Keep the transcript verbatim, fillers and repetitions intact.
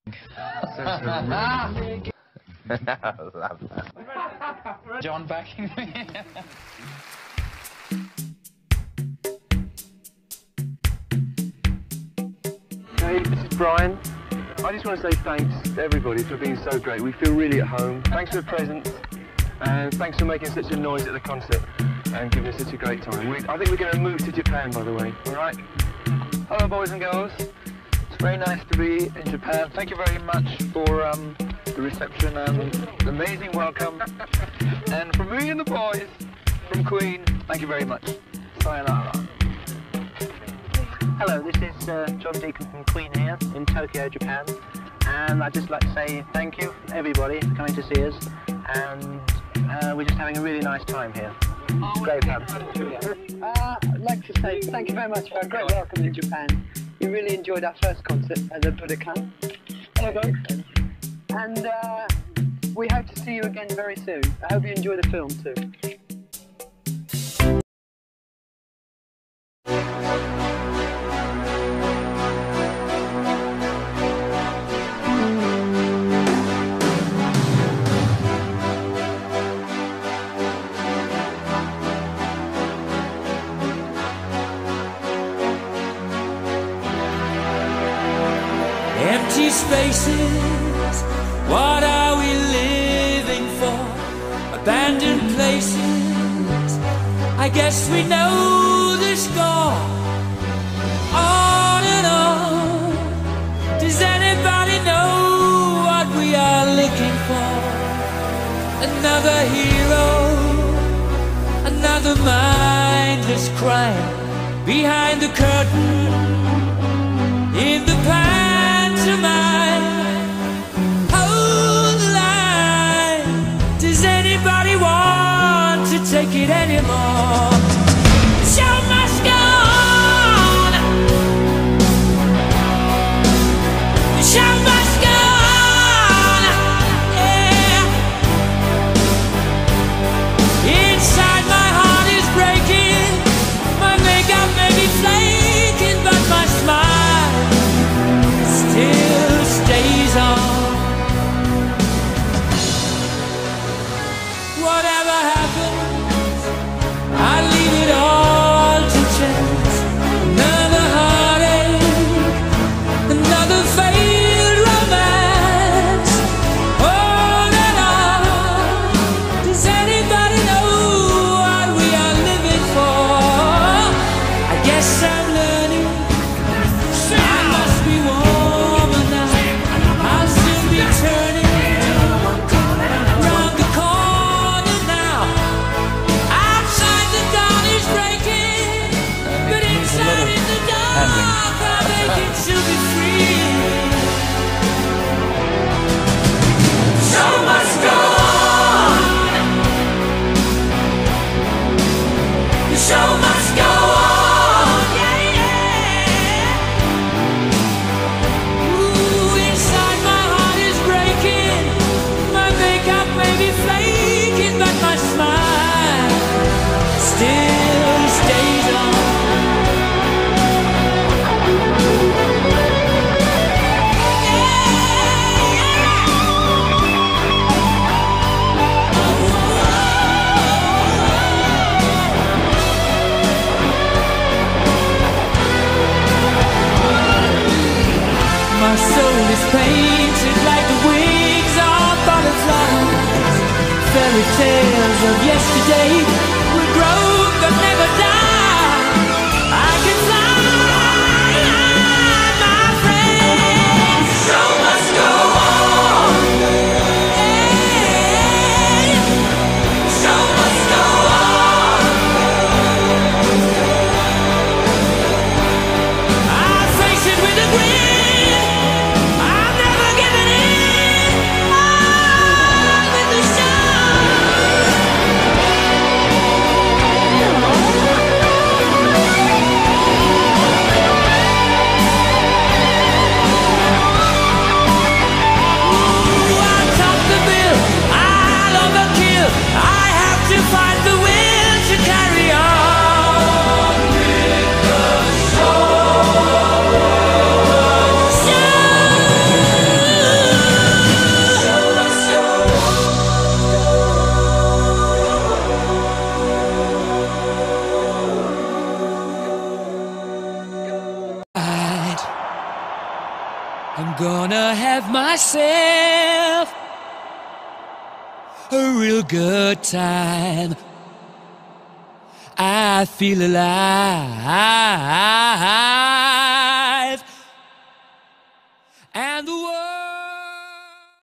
Love that. John backing me. Hey, this is Brian. I just want to say thanks to everybody for being so great. We feel really at home. Thanks for the presents, and thanks for making such a noise at the concert and giving us such a great time. We, I think we're going to move to Japan, by the way. All right? Hello, boys and girls. It's very nice to be in Japan. Thank you very much for um, the reception and the amazing welcome. And from me and the boys from Queen, thank you very much. Sayonara. Hello, this is uh, John Deacon from Queen here in Tokyo, Japan, and I'd just like to say thank you, everybody, for coming to see us, and uh, we're just having a really nice time here. It's great fun. Uh, I'd like to say thank you very much for a great welcome in Japan. We really enjoyed our first concert at the Budokan. Hello, folks. And uh, we hope to see you again very soon. I hope you enjoy the film too. Empty spaces, what are we living for? Abandoned places, I guess we know the score. On and on, does anybody know what we are looking for? Another hero, another mindless crime behind the curtain, in the past. Hold the line. Does anybody want to take it anymore? The show must go on. The show must go on. Yeah. Inside my heart is breaking. My makeup may be flaking, but my smile still stays on. Whatever happens, I leave it all to chance. Another heartache, another failed romance. On and on. Does anybody know what we are living for? I guess I'm learning. I must be warmer now. I'll still be turning round the corner now. Outside the dawn is breaking, but inside in the dark I'm aching to be free. Show must go on. The show must go on. Yeah, yeah. Ooh, inside my heart is breaking. My makeup may be flaking, but my smile still stays on. My soul is painted like the wings of butterflies. Fairy tales of yesterday will grow but never die. I can fly, my friend. The show must go on. Yeah. The show must go on. I face it with a grin. gonna have myself a real good time. I feel alive.